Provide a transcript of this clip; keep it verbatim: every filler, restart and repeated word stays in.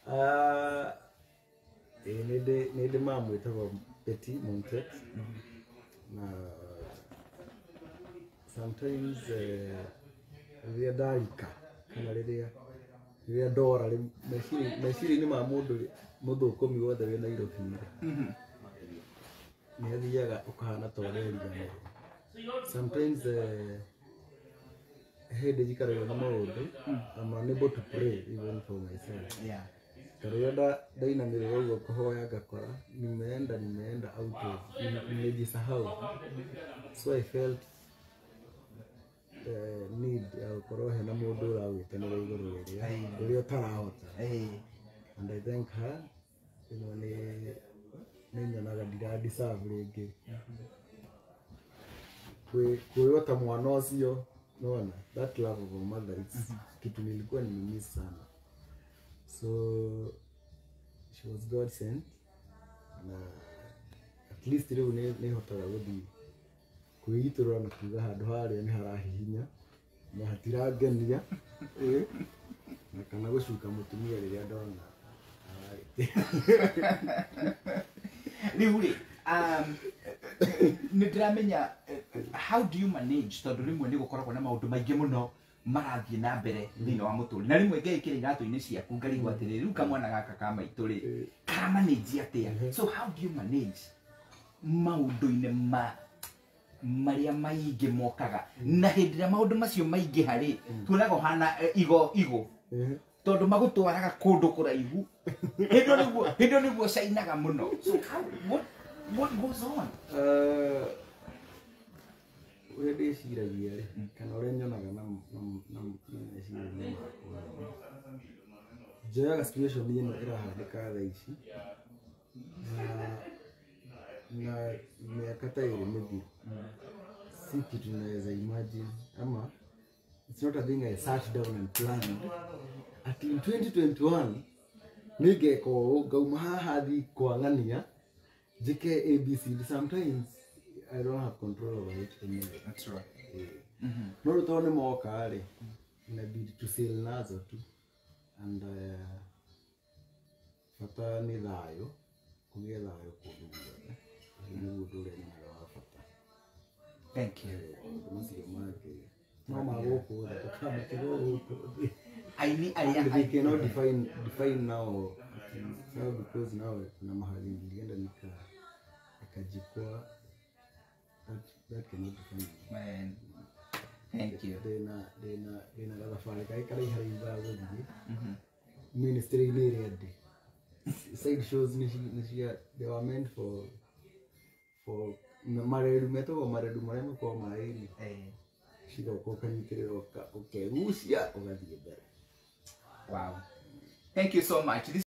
Ah, eh, nede nede mamu itawa Betty Montet. Na sometimes rĩrĩa ndarika kana rĩrĩa rĩrĩa ndora meciria meciria-inĩ ma mũndũ mũthũkũmi wothe wĩ Nairobi nĩ athiaga ũkahana ta ũreriganĩrwo. Sometimes hĩndĩ njikaraga na maũndũ I'm unable to pray even for myself. Yeah. Karĩrĩa ndainamĩrĩra ũguo kũhoya ngakora nimeenda nimeenda out of nimejisahau. So I felt uh, need ya gũkorwo hena mũndũ ũrawĩtanĩra igũrũ rĩrĩa rĩrĩa ũtarahota. And I thank her. You know, nĩ nĩ nyonaga ndira deserve rĩngĩ kwĩrota mwana ũcio. Unaona, that love of a mother, it's kitu nilikuwa nimemiss sana. So she was God sent, na at least leo nĩ hotaga gũthiĩ kwĩiturũra na kuga handũ harĩa nĩ harahihinya na hatirangenia na kana gũcuka mũtumia rĩrĩa ndona. Rĩu rĩ, um nĩndĩramenya how do you manage tondũ rĩmwe nĩ gũkoragwo na maũndũ maingĩ mũno marathiĩ na mbere thĩinĩ wa mũtũrĩre na rĩmwe ngekĩra iratũ-inĩ ciaku ngarigwo atĩrĩrĩ rĩu kamwana gaka ka maitũ rĩ kara manage atĩa? So how do you manage maũndũ-inĩ ma marĩa maingĩ mokaga na hĩndĩ ĩrĩa maũndũ macio maingĩha rĩ tuonaga ũhana igo igo tondũ magũtwaraga kũndũ kũraihu hĩndĩ nĩguo hĩndĩ nĩguo cainaga mũno. So how, what what goes on? Uh, ũrĩa ndĩciragia rĩ kana ũrĩa nyonaga na na meciria-inĩ makwa njoyaga situation ĩno ĩrahanĩka thaa ici na mĩaka ta ĩrĩ mĩthiru si kitu naweza imagine ama it's not a thing I sat down and planned at in twenty twenty-one nĩngeka ũũ ngauma haha thi kwang'ania njĩke A B C D. Sometimes I don't have control over it anymore. That's right. No rĩu nĩ moka rĩ inabidi tu sail nazo tu and bata nĩ thayũ kũgĩa thayũ kũndũ guothe nĩguo ũndũ ũrĩa nyonaga wa bata. Thank you. Macio mangĩ no magũkũ thĩ tũkamũkĩrwo gũkũ aini arĩa I cannot define define now now because now kuna mahali nilienda nika nikajikwa that that cannot define me. Man, thank you. Dena dena dena la fare kai kai harimba gũthiĩ ministry-inĩ ĩrĩa ndĩ. Side shows ni ni they were meant for for mareru metagwo mareru marĩa makoragwo maĩ-inĩ cigoka ũkanyitĩrĩra ũkegucia ũgathiĩ mbere. Wow. Thank you so much. This